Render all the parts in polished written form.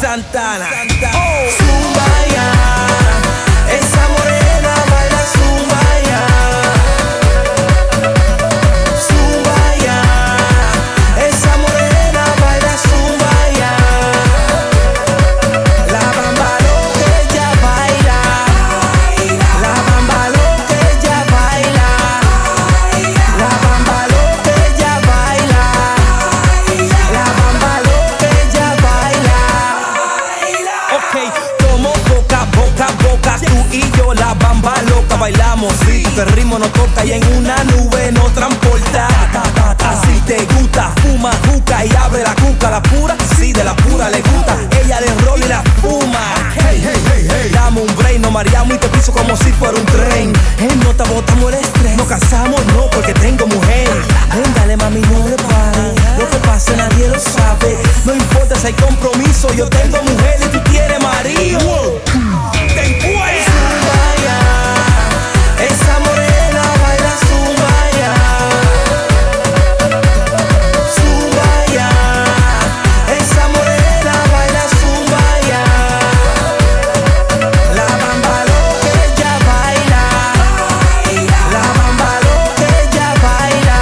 Santana. Zumbaya, esa morena baila zumbaya. Zumbaya, esa morena baila zumbaya. La bamba lo que ella baila. La bamba lo que ella baila. La bamba lo que ella baila. La bamba lo que ella baila. Ok, como boca, boca, boca, tú y yo la bamba loca bailamos, sí, porque el ritmo nos toca y en una nube nos transporta. Así te gusta, fuma juca y abre la cuca, la pura, sí, de la pura le gusta. Ella le rola y la fuma. Hey, hey, hey, hey. Dame un break, nos mareamos y te piso como si fuera un tren. No te botamos el estrés, nos casamos, no, porque tengo mujer. Ven, dale mami, no le pares. Lo que pasa nadie lo sabe. No importa si hay compromiso, yo tengo mujer y tú tienes marido. Ten cuenta. Zumbaya, esa morena baila zumbaya. Zumbaya, esa morena baila zumbaya. La bamba lo que ella baila. La bamba lo que ella baila.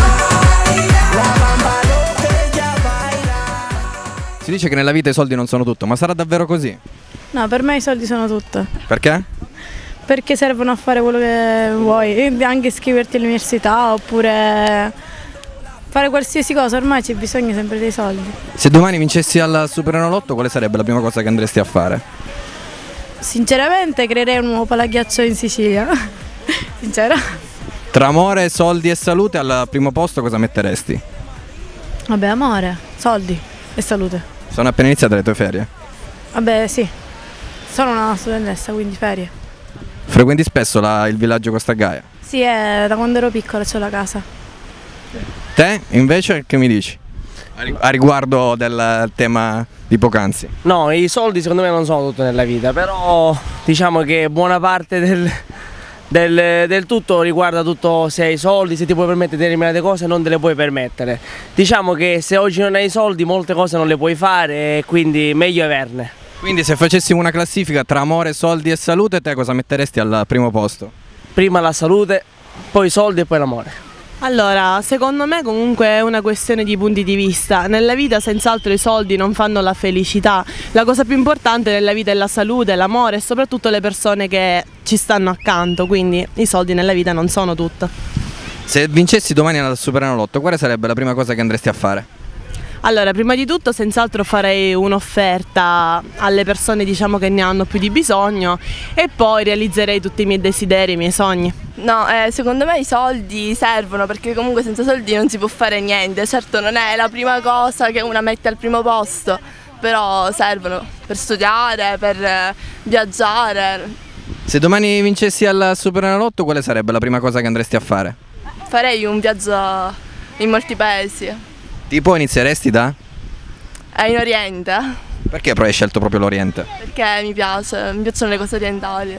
La bamba lo que ella baila. Si dice che nella vita i soldi non sono tutto, ma sarà davvero così? No, per me i soldi sono tutto. Perché? Perché servono a fare quello che vuoi, e anche iscriverti all'università oppure fare qualsiasi cosa, ormai c'è bisogno sempre dei soldi. Se domani vincessi al Superenalotto, quale sarebbe la prima cosa che andresti a fare? Sinceramente creerei un nuovo palaghiaccio in Sicilia. Sincera. Tra amore, soldi e salute, al primo posto cosa metteresti? Vabbè, amore, soldi e salute. Sono appena iniziate le tue ferie. Vabbè, sì. Sono una studentessa, quindi ferie. Frequenti spesso il villaggio Costa Gaia? Sì, da quando ero piccola c'ho la casa. Te invece che mi dici? A riguardo del tema di poc'anzi. No, i soldi secondo me non sono tutto nella vita, però diciamo che buona parte del tutto riguarda tutto se hai soldi, se ti puoi permettere determinate cose non te le puoi permettere. Diciamo che se oggi non hai soldi molte cose non le puoi fare e quindi meglio averne. Quindi se facessimo una classifica tra amore, soldi e salute, te cosa metteresti al primo posto? Prima la salute, poi i soldi e poi l'amore. Allora, secondo me comunque è una questione di punti di vista. Nella vita senz'altro i soldi non fanno la felicità. La cosa più importante nella vita è la salute, l'amore e soprattutto le persone che ci stanno accanto, quindi i soldi nella vita non sono tutto. Se vincessi domani al Superenalotto, quale sarebbe la prima cosa che andresti a fare? Allora, prima di tutto senz'altro farei un'offerta alle persone diciamo che ne hanno più di bisogno e poi realizzerei tutti i miei desideri, i miei sogni. No, secondo me i soldi servono perché comunque senza soldi non si può fare niente. Certo non è la prima cosa che una mette al primo posto, però servono per studiare, per viaggiare. Se domani vincessi al Superenalotto, quale sarebbe la prima cosa che andresti a fare? Farei un viaggio in molti paesi. Tipo inizieresti da? In Oriente. Perché però hai scelto proprio l'Oriente? Perché mi piacciono le cose orientali.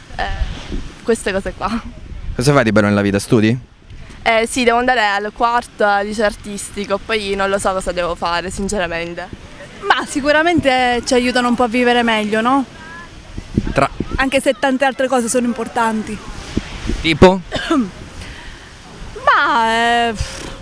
Queste cose qua. Cosa fai di bello nella vita? Studi? Sì, devo andare al quarto liceo artistico, poi non lo so cosa devo fare, sinceramente. Ma sicuramente ci aiutano un po' a vivere meglio, no? Anche se tante altre cose sono importanti. Tipo? Ma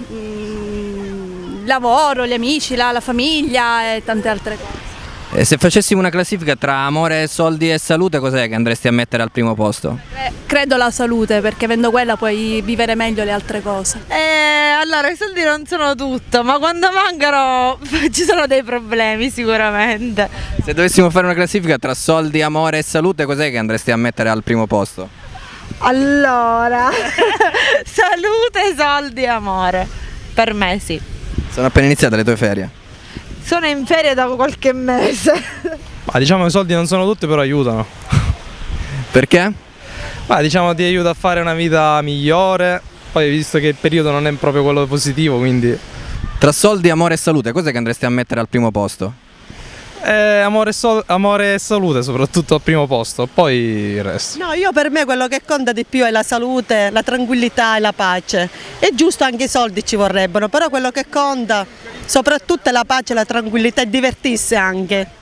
il lavoro, gli amici, la famiglia e tante altre cose. E se facessimo una classifica tra amore, soldi e salute, cos'è che andresti a mettere al primo posto? Credo la salute, perché avendo quella puoi vivere meglio le altre cose. Allora, i soldi non sono tutto, ma quando mancano ci sono dei problemi sicuramente. Se dovessimo fare una classifica tra soldi, amore e salute, cos'è che andresti a mettere al primo posto? Allora, salute, soldi, amore. Per me sì. Sono appena iniziate le tue ferie? Sono in ferie da qualche mese. Ma diciamo che i soldi non sono tutti, però aiutano. Perché? Ma diciamo ti aiuta a fare una vita migliore. Poi visto che il periodo non è proprio quello positivo, quindi... Tra soldi, amore e salute, cos'è che andresti a mettere al primo posto? Amore e salute soprattutto al primo posto, poi il resto. No, io per me quello che conta di più è la salute, la tranquillità e la pace. È giusto, anche i soldi ci vorrebbero, però quello che conta soprattutto è la pace, la tranquillità e divertirsi anche.